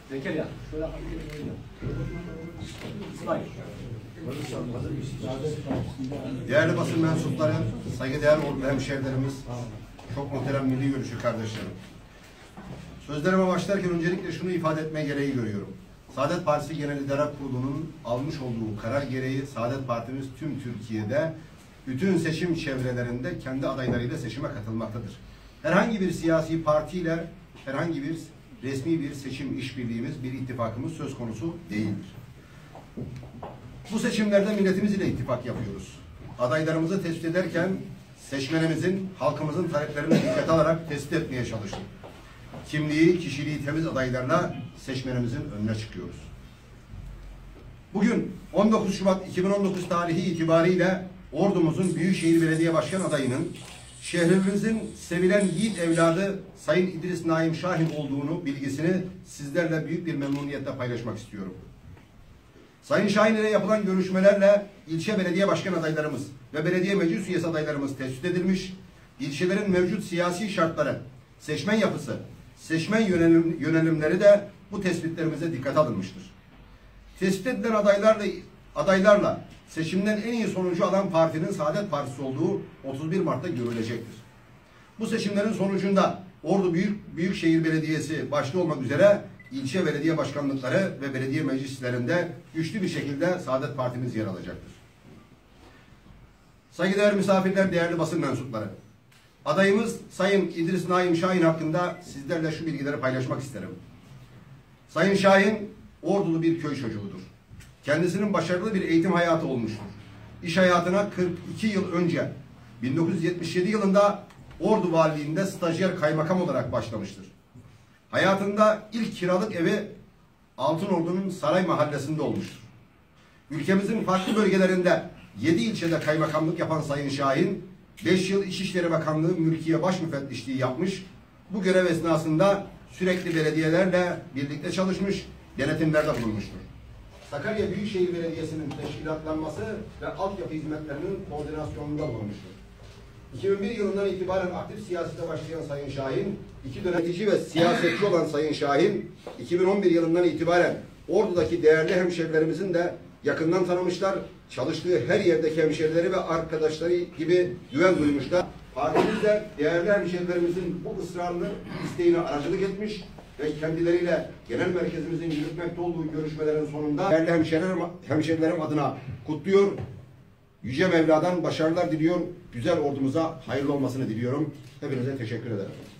Zekeriya. Şöyle hafif İsmail. Değerli basın mensupları, saygıdeğer hemşehrilerimiz, çok muhterem milli görüşü kardeşlerim. Sözlerime başlarken öncelikle şunu ifade etmeye gereği görüyorum. Saadet Partisi Genel İdare Kurulu'nun almış olduğu karar gereği Saadet Partimiz tüm Türkiye'de bütün seçim çevrelerinde kendi adaylarıyla seçime katılmaktadır. Herhangi bir siyasi partiyle herhangi bir resmi bir seçim işbirliğimiz, bir ittifakımız söz konusu değildir. Bu seçimlerde milletimiz ile ittifak yapıyoruz. Adaylarımızı tespit ederken seçmenimizin, halkımızın taleplerini dikkate alarak tespit etmeye çalıştık. Kimliği, kişiliği temiz adaylarla seçmenimizin önüne çıkıyoruz. Bugün 19 Şubat 2019 tarihi itibariyle Ordumuzun Büyükşehir Belediye Başkan adayının şehrimizin sevilen yiğit evladı Sayın İdris Naim Şahin olduğunu bilgisini sizlerle büyük bir memnuniyetle paylaşmak istiyorum. Sayın Şahin ile yapılan görüşmelerle ilçe belediye başkan adaylarımız ve belediye meclis üyesi adaylarımız tespit edilmiş, ilçelerin mevcut siyasi şartları, seçmen yapısı, seçmen yönelimleri de bu tespitlerimize dikkate alınmıştır. Tespit edilen adaylarla seçimden en iyi sonucu alan partinin Saadet Partisi olduğu 31 Mart'ta görülecektir. Bu seçimlerin sonucunda Ordu Büyükşehir Belediyesi başta olmak üzere ilçe belediye başkanlıkları ve belediye meclislerinde güçlü bir şekilde Saadet Partimiz yer alacaktır. Saygıdeğer misafirler, değerli basın mensupları. Adayımız Sayın İdris Naim Şahin hakkında sizlerle şu bilgileri paylaşmak isterim. Sayın Şahin, Ordulu bir köy çocuğudur. Kendisinin başarılı bir eğitim hayatı olmuştur. İş hayatına 42 yıl önce 1977 yılında Ordu Valiliğinde stajyer kaymakam olarak başlamıştır. Hayatında ilk kiralık evi Altınordu'nun Saray Mahallesi'nde olmuştur. Ülkemizin farklı bölgelerinde 7 ilçede kaymakamlık yapan Sayın Şahin, 5 yıl İçişleri Bakanlığı Mülkiye Baş Müfettişliği yapmış, bu görev esnasında sürekli belediyelerle birlikte çalışmış, denetimlerde bulunmuştur. Sakarya Büyükşehir Belediyesi'nin teşkilatlanması ve altyapı hizmetlerinin koordinasyonunda bulunmuştur. 2001 yılından itibaren aktif siyasete başlayan Sayın Şahin, iki yönetici ve siyasetçi olan Sayın Şahin, 2011 yılından itibaren Ordu'daki değerli hemşerilerimizin de yakından tanımışlar, çalıştığı her yerdeki hemşerileri ve arkadaşları gibi güven duymuşlar. Partimiz de değerli hemşerilerimizin bu ısrarını, isteğine aracılık etmiş ve kendileriyle genel merkezimizin yürütmekte olduğu görüşmelerin sonunda değerli hemşerilerim adına kutluyor. Yüce Mevla'dan başarılar diliyor. Güzel ordumuza hayırlı olmasını diliyorum. Hepinize teşekkür ederim.